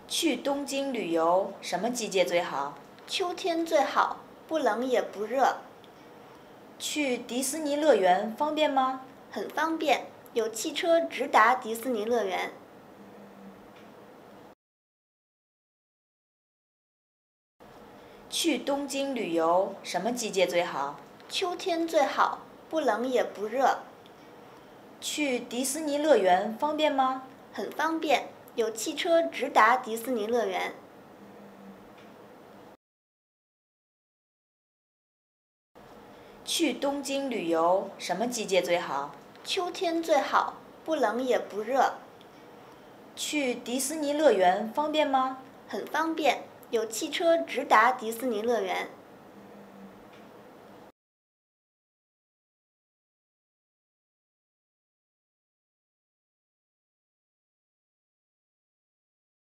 去东京旅游什么季节最好？ 秋天最好，不冷也不热。 去迪士尼乐园方便吗？ 很方便，有汽车直达迪士尼乐园。 去东京旅游什么季节最好？ 秋天最好，不冷也不热。 去迪士尼乐园方便吗？ 很方便，有汽车直达迪士尼乐园。去东京旅游什么季节最好？秋天最好，不冷也不热。去迪士尼乐园方便吗？很方便，有汽车直达迪士尼乐园。 去迪士尼乐园方便吗？很方便，有汽车直达迪士尼乐园。去迪士尼乐园方便吗？很方便，有汽车直达迪士尼乐园。去东京旅游什么季节最好？ 秋天最好，不冷也不热。 去迪士尼乐园方便吗？ 很方便，有汽车直达迪士尼乐园。